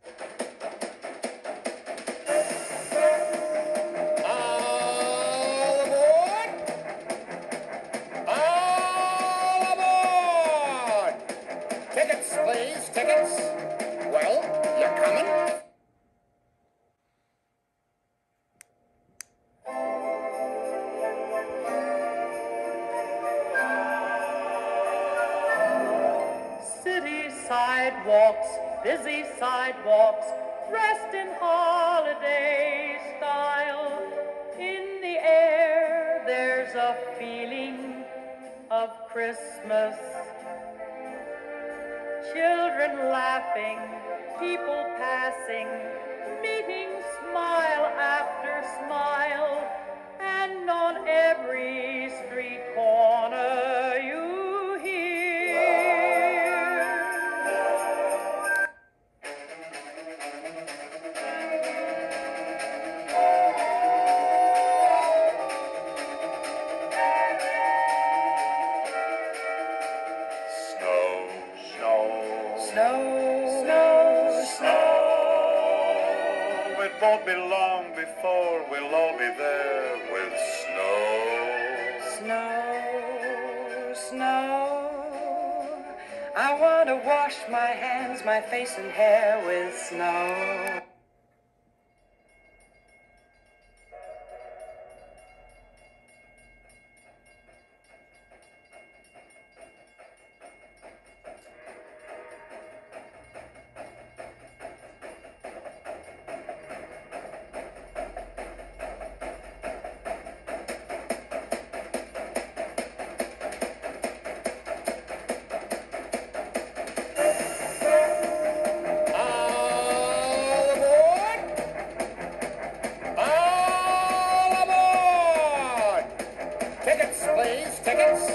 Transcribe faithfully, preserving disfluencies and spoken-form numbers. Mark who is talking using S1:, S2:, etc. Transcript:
S1: All aboard! All aboard! Tickets, please, tickets. Well, you coming?
S2: City sidewalks, busy sidewalks, dressed in holiday style. In the air, there's a feeling of Christmas. Children laughing, people passing, meeting smile after smile, and on every street corner you hear
S1: Snow, snow,
S2: snow, snow,
S1: snow. It won't be long before we'll all be there with snow.
S2: snow, snow. I want to wash my hands, my face and hair with snow.
S1: All aboard! All aboard! Tickets, please, tickets.